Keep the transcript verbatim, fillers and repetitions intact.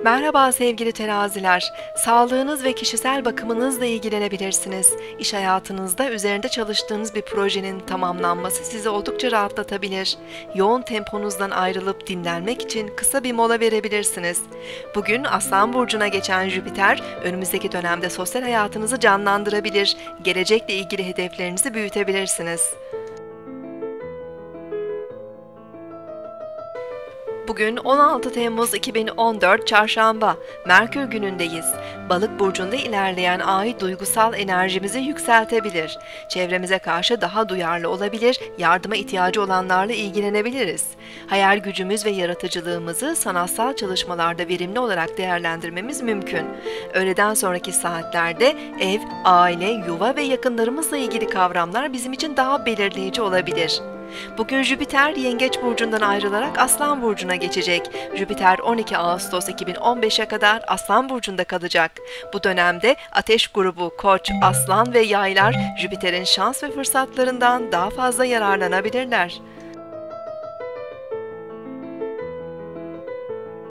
Merhaba sevgili teraziler. Sağlığınız ve kişisel bakımınızla ilgilenebilirsiniz. İş hayatınızda üzerinde çalıştığınız bir projenin tamamlanması sizi oldukça rahatlatabilir. Yoğun temponuzdan ayrılıp dinlenmek için kısa bir mola verebilirsiniz. Bugün Aslan Burcu'na geçen Jüpiter, önümüzdeki dönemde sosyal hayatınızı canlandırabilir, gelecekle ilgili hedeflerinizi büyütebilirsiniz. Bugün on altı Temmuz iki bin on dört Çarşamba, Merkür günündeyiz. Balık burcunda ilerleyen ay duygusal enerjimizi yükseltebilir. Çevremize karşı daha duyarlı olabilir, yardıma ihtiyacı olanlarla ilgilenebiliriz. Hayal gücümüz ve yaratıcılığımızı sanatsal çalışmalarda verimli olarak değerlendirmemiz mümkün. Öğleden sonraki saatlerde ev, aile, yuva ve yakınlarımızla ilgili kavramlar bizim için daha belirleyici olabilir. Bugün Jüpiter Yengeç burcundan ayrılarak Aslan burcuna geçecek. Jüpiter on iki Ağustos iki bin on beşe kadar Aslan burcunda kalacak. Bu dönemde Ateş grubu Koç, Aslan ve Yaylar Jüpiter'in şans ve fırsatlarından daha fazla yararlanabilirler.